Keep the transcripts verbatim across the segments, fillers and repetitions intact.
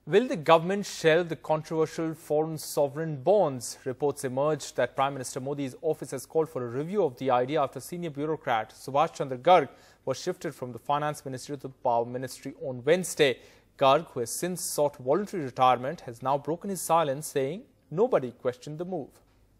Will the government shelve the controversial foreign sovereign bonds? Reports emerged that Prime Minister Modi's office has called for a review of the idea after senior bureaucrat Subhash Chandra Garg was shifted from the Finance Ministry to the Power Ministry on Wednesday. Garg, who has since sought voluntary retirement, has now broken his silence, saying nobody questioned the move.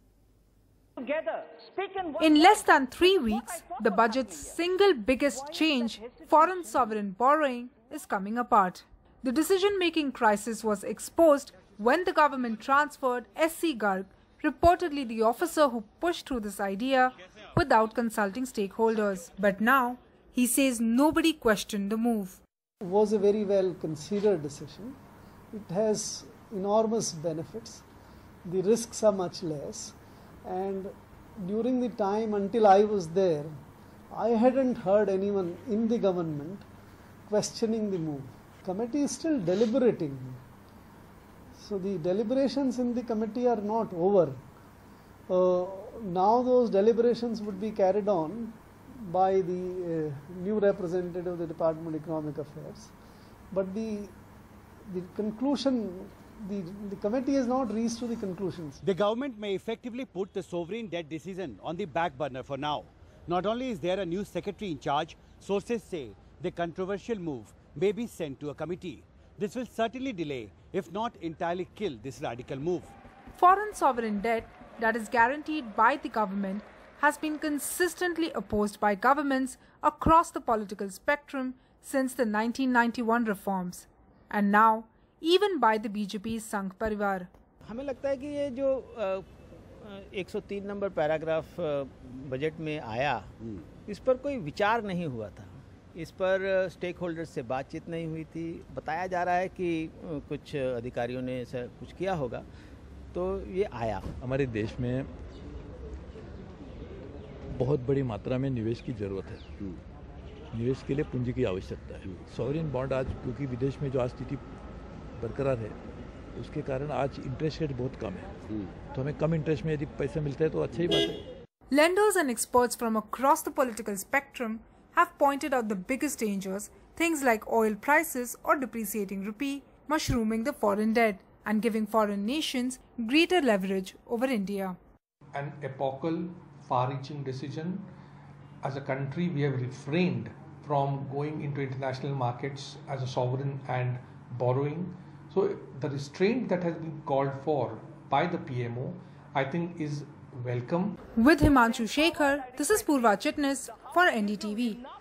In less than three weeks, the budget's single biggest change, foreign sovereign borrowing, is coming apart. The decision-making crisis was exposed when the government transferred S C Garg, reportedly the officer who pushed through this idea, without consulting stakeholders. But now, he says nobody questioned the move. It was a very well considered decision. It has enormous benefits. The risks are much less. And during the time until I was there, I hadn't heard anyone in the government questioning the move. Committee is still deliberating. So the deliberations in the committee are not over. Uh, now those deliberations would be carried on by the uh, new representative of the Department of Economic Affairs. But the, the conclusion, the, the committee has not reached to the conclusions. The government may effectively put the sovereign debt decision on the back burner for now. Not only is there a new secretary in charge, sources say the controversial move may be sent to a committee. This will certainly delay, if not entirely kill, this radical move. Foreign sovereign debt that is guaranteed by the government has been consistently opposed by governments across the political spectrum since the nineteen ninety-one reforms, and now even by the B J P's Sangh Parivar. हमें लगता है कि ये जो एक सौ तीन number paragraph budget में आया, इस पर कोई विचार नहीं हुआ था. इस पर स्टेक होल्डर्स से बातचीत नहीं हुई थी. बताया जा रहा है कि कुछ अधिकारियों ने ऐसा कुछ किया होगा, तो ये आया. हमारे देश में बहुत बड़ी मात्रा में निवेश की जरूरत है. निवेश के लिए पूंजी की आवश्यकता है. सॉवरेन बॉन्ड आज, क्योंकि विदेश में जो आज स्थिति बरकरार है, उसके कारण आज इंटरेस्ट रेट बहुत कम है. तो हमें कम इंटरेस्ट में यदि पैसा मिलता है तो अच्छा ही बात है. Lenders and experts from across the political spectrum have pointed out the biggest dangers, things like oil prices or depreciating rupee, mushrooming the foreign debt and giving foreign nations greater leverage over India. An epochal, far-reaching decision. As a country, we have refrained from going into international markets as a sovereign and borrowing. So the restraint that has been called for by the P M O, I think, is welcome. With Himanshu Shekhar, this is Purva Chitnis for N D T V.